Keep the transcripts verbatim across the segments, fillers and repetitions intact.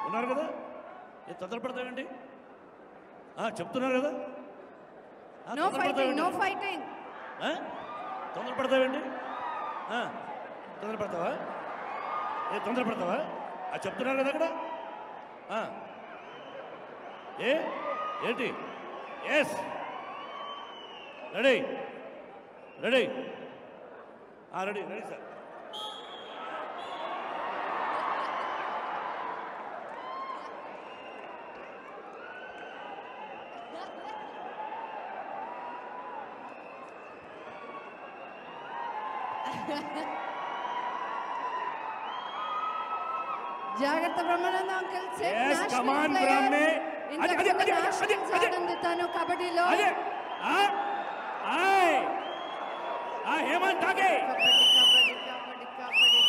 ఉన్నారు కదా, ఏ తొందరపడతావేంటి? చెప్తున్నారు కదా, తొందరపడతావేంటి? తొందరపడతావా? ఏ తొందరపడతావా? అది చెప్తున్నారు కదా అక్కడ. ఏ ఏంటి? Yes, ready ready ready ready sir. జాగ్రత్త Brahmananda uncle. yes come on బ్రహ్మే. అది అది అది అది ఆనందితాను కబడ్డీలో. అదే ఆ ఆయ్ ఆ హేమంత్ తాగే kabaddi kabaddi kabaddi kabaddi.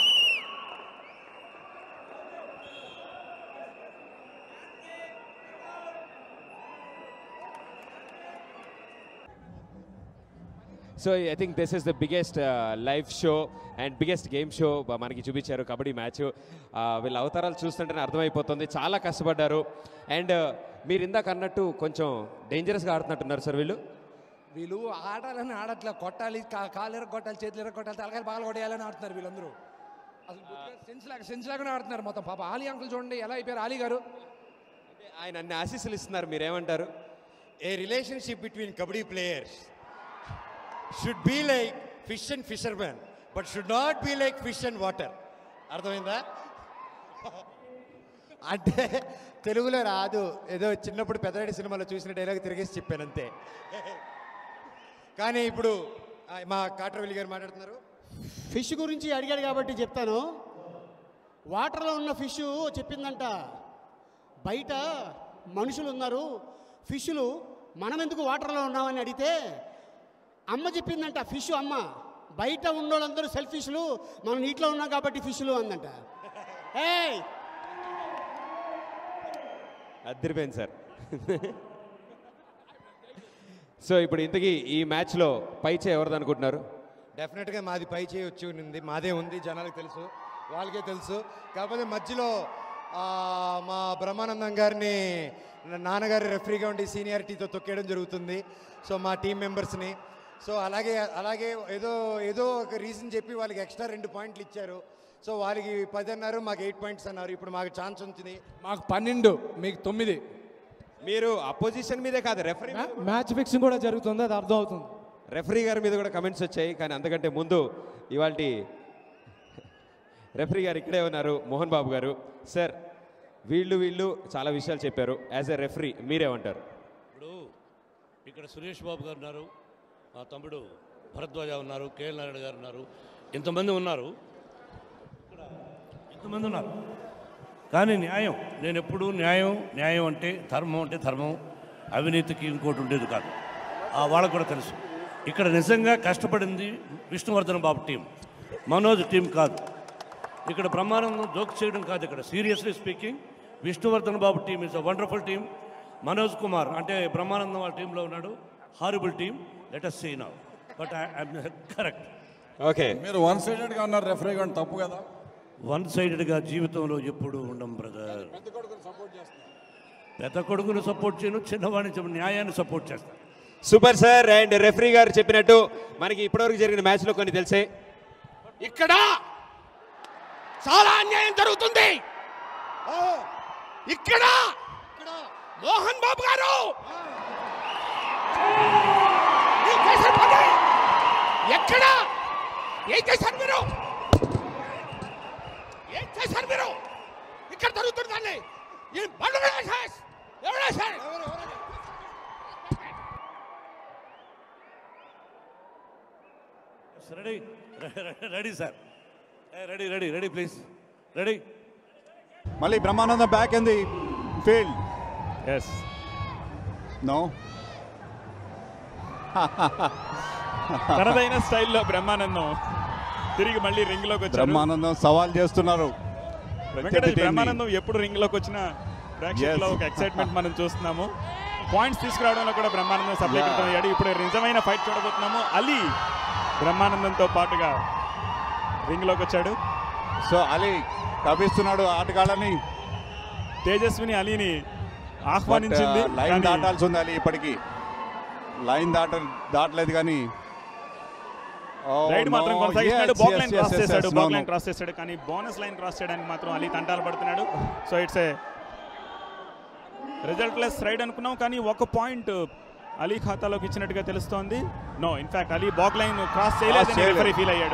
So I think this is the biggest live show and biggest game show మనకి చూపించారు కబడ్డీ మ్యాచ్. వీళ్ళ అవతారాలు చూస్తుంటేనే అర్థమైపోతుంది, చాలా కష్టపడ్డారు. అండ్ మీరు ఇందాక అన్నట్టు కొంచెం డేంజరస్గా ఆడుతున్నట్టున్నారు సార్. వీళ్ళు వీళ్ళు ఆడాలని ఆడట్లా, కొట్టాలి, కాలు ఎర కొట్టాలి, చేతులు ఎర కొట్టాలి, తలకాయలు బాగా కొట్టేయాలని ఆడుతున్నారు వీళ్ళందరూ. అసలు సెన్స్ లాగా సెన్స్ లాగానే ఆడుతున్నారు మొత్తం. పాప ఆలీ అంకుల్ చూడండి ఎలా అయిపోయారు. ఆలీ గారు ఆయన అన్ని ఆశీస్సులు ఇస్తున్నారు, మీరేమంటారు? A relationship between kabaddi players should be like fish and fishermen but should not be like fish and water. అర్థమైందా? అంటే తెలుగులో రాదు, ఏదో చిన్నప్పుడు పెద్దరెడ్డి సినిమాలో చూసిన డైలాగ్ తిరిగేసి చెప్పాను అంతే. కానీ ఇప్పుడు మా కాట్రవెల్లి గారు మాట్లాడుతున్నారు. ఫిష్ గురించి అడిగాడు కాబట్టి చెప్తాను. వాటర్లో ఉన్న ఫిష్ చెప్పిందంట, బయట మనుషులు ఉన్నారు, ఫిష్లు మనం ఎందుకు వాటర్లో ఉన్నామని అడిగితే అమ్మ చెప్పిందంట, ఫిష్ అమ్మ, బయట ఉన్నోళ్ళందరూ సెల్ఫిష్లు, మనం నీటిలో ఉన్నాం కాబట్టి ఫిష్లు అందంట. ఏయ్ అద్దరిపోయింది సార్. సో ఇప్పుడు ఇంతకీ ఈ మ్యాచ్లో పై చేయి ఎవరిది అనుకుంటున్నారు? డెఫినెట్గా మాది పై చేయి వచ్చి ఉంది, మాదే ఉంది, జనాలకు తెలుసు, వాళ్ళకే తెలుసు. కాకపోతే మధ్యలో మా బ్రహ్మానందం గారిని నాన్నగారి రెఫరీగా ఉండి సీనియారిటీతో తొక్కేయడం జరుగుతుంది. సో మా టీం మెంబర్స్ని సో అలాగే అలాగే ఏదో ఏదో ఒక రీజన్ చెప్పి వాళ్ళకి ఎక్స్ట్రా రెండు పాయింట్లు ఇచ్చారు. సో వాళ్ళకి పది అన్నారు, మాకు ఎయిట్ పాయింట్స్ అన్నారు. ఇప్పుడు మాకు ఛాన్స్ ఉంటుంది, మాకు పన్నెండు, మీకు తొమ్మిది. మీరు అపోజిషన్ మీదే కాదు, రెఫరీ మ్యాచ్ ఫిక్సింగ్ కూడా జరుగుతుంది, అది అర్థం అవుతుంది. రెఫరీ గారి మీద కూడా కమెంట్స్ వచ్చాయి. కానీ అంతకంటే ముందు ఇవాళ రెఫరీ గారు ఇక్కడే ఉన్నారు, మోహన్ బాబు గారు. సార్, వీళ్ళు వీళ్ళు చాలా విషయాలు చెప్పారు. యాజ్ ఎ రెఫరీ మీరేమంటారు? ఇప్పుడు ఇక్కడ సురేష్ బాబు గారు ఉన్నారు, మా తమ్ముడు భరద్వాజ ఉన్నారు, కేఎల్ నారాయణ గారు ఉన్నారు, ఇంతమంది ఉన్నారు, ఇక్కడ ఇంతమంది ఉన్నారు. కానీ న్యాయం, నేను ఎప్పుడు న్యాయం న్యాయం అంటే ధర్మం అంటే ధర్మం, అవినీతికి ఇంకోటి ఉండేది కాదు. ఆ వాళ్ళకు కూడా తెలుసు. ఇక్కడ నిజంగా కష్టపడింది విష్ణువర్ధన్ బాబు టీం, మనోజ్ టీం కాదు. ఇక్కడ బ్రహ్మానందం జోక్ చేయడం కాదు. ఇక్కడ seriously speaking Vishnuvardhan Babu team is a wonderful team. Manoj Kumar అంటే బ్రహ్మానందం వాళ్ళ టీంలో ఉన్నాడు, horrible team. Let us see now, but I am correct. Okay, మీరు వన్ సైడెడ్గా ఉన్నారు రెఫరీ గారు, తప్పు కదా? వన్ సైడెడ్గా జీవితంలో ఎప్పుడు ఉండం బ్రదర్. పెద్ద కొడుకును సపోర్ట్ చేయను, చిన్నవాడిని న్యాయాన్ని సపోర్ట్ చేస్తాను. Super sir. అండ్ రెఫరీ గారు చెప్పినట్టు మనకి ఇప్పటివరకు జరిగిన మ్యాచ్లో కొన్ని తెలిసే. ఇక్కడ చాలా అన్యాయం జరుగుతుంది. ఇక్కడ మోహన్ బాబు గారు ఎక్కడ ఏం చేశారు మీరు? ఏం చేశారు మీరు? ఇక్కడ జరుగుతుంది దాన్ని ready ready sir, ready ready ready please ready. మళ్ళీ Brahmanandam back in the field. Yes no తనదైన స్టైల్లో బ్రహ్మానందం తిరిగి మళ్ళీ రింగ్ లోకి వచ్చారు. బ్రహ్మానందం సవాల్ చేస్తున్నారు. బ్రహ్మానందం ఎప్పుడు రింగ్ లోకి వచ్చినా ప్రేక్షకుల్లో ఒక ఎక్సైట్మెంట్ మనం చూస్తున్నాము. పాయింట్స్ తీసుకురావడంలో కూడా బ్రహ్మానందం సఫలీకృతం అయ్యాడు. ఇప్పుడు నిజమైన ఫైట్ చూడబోతున్నాము. అలీ బ్రహ్మానందంతో పాటుగా రింగ్ లోకి వచ్చాడు. సో అలీ తప్పిస్తున్నాడు ఆటగాళ్ళని. తేజస్విని అలీని ఆహ్వానించింది. లైన్ దాటాల్సి ఉంది అలీ, ఇప్పటికీ లైన్ దాట దాటలేదు కానీ రైడ్ మాత్రం కొనసాగిస్తున్నాడు. బాక్ లైన్ క్రాస్ చేశాడు బాక్ లైన్ క్రాస్ చేశాడు కానీ బోనస్ లైన్ క్రాస్ చేయడానికి మాత్రం అలీ తంటాలు పడుతున్నాడు. So it's a resultless raid అనుకున్నాం కానీ ఒక పాయింట్ అలీ ఖాతాలోకి ఇచ్చినట్టుగా తెలుస్తోంది. No, in fact Ali back line cross చేయలేదని రిఫరీ ఫీల్ అయ్యాడు.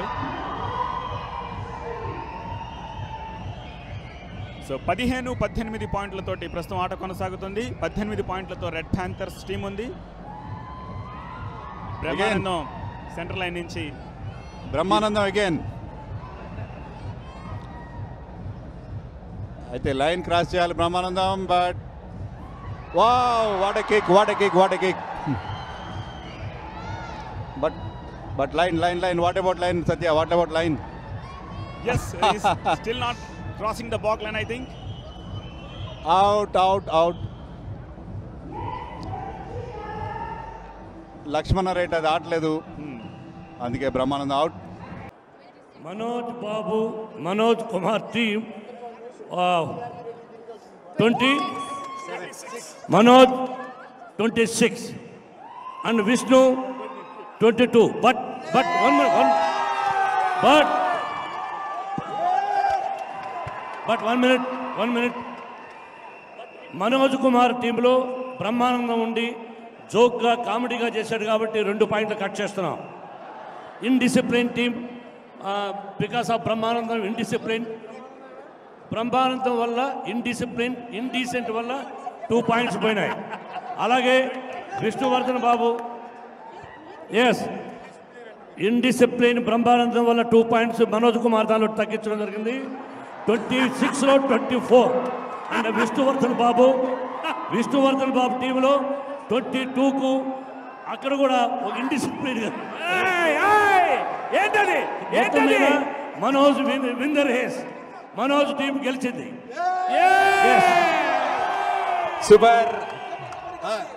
సో పదిహేను పద్దెనిమిది పాయింట్లతోటి ప్రస్తుతం ఆట కొనసాగుతుంది. పద్దెనిమిది పాయింట్లతో రెడ్ ప్యాంథర్స్ టీం ఉంది. బ్రహ్మానందం సెంటర్ లైన్ నుంచి బ్రహ్మానందం అగైన్ అయితే లైన్ క్రాస్ చేయాలి Brahmanandam. But wow, what a kick, what a kick, what a kick. But but line line line what about line Satya, what about line? yes he's still not crossing the back line I think. Out out out లక్ష్మణ రేట్ అది ఆడలేదు, అందుకే Brahmanandam out. Manoj Babu Manoj Kumar team twenty Manoj twenty six and Vishnu twenty two. But but one one but but one minute one minute Manoj Kumar టీంలో బ్రహ్మానందం ఉండి జోక్గా కామెడీగా చేశాడు కాబట్టి రెండు పాయింట్లు కట్ చేస్తున్నాం. Indiscipline team because of Brahmanandam indiscipline. Brahmanandam వల్ల ఇన్డిసిప్లిన్ ఇండీసెంట్ వల్ల టూ పాయింట్స్ పోయినాయి. అలాగే విష్ణువర్ధన్ బాబు ఎస్ ఇన్డిసిప్లిన్ బ్రహ్మానందం వల్ల టూ పాయింట్స్ మనోజ్ కుమార్ దానిలో తగ్గించడం జరిగింది. ట్వంటీ సిక్స్లో twenty four and Vishnuvardhan Babu Vishnuvardhan Babu టీంలో ట్వంటీ టూకు అక్కడ కూడా ఒక ఇండిసిప్లిన్ ఏంటది ఏంటది Manoj winner has Manoj team గెలిచింది. సూపర్.